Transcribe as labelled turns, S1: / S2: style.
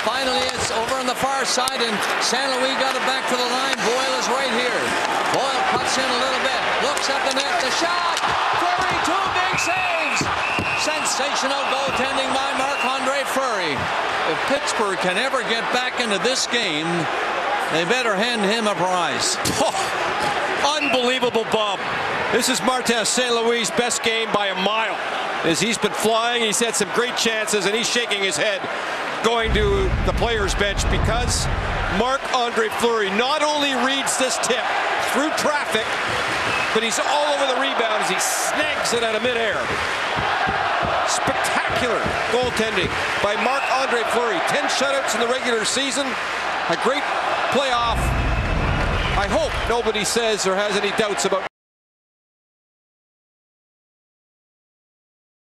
S1: Finally, it's over on the far side, and St. Louis got it back to the line. Boyle is right here. Boyle cuts in a little bit, looks at the net, the shot. Fleury, 2 big saves. Sensational goaltending by Marc-André Fleury. If Pittsburgh can ever get back into this game, they better hand him a prize.
S2: Oh, unbelievable, Bob. This is Martin St. Louis' best game by a mile. As he's been flying, he's had some great chances, and he's shaking his head going to the players' bench because Marc-André Fleury not only reads this tip through traffic, but he's all over the rebound as he snags it out of midair. Spectacular goaltending by Marc-André Fleury. 10 shutouts in the regular season. A great playoff. I hope nobody says or has any doubts about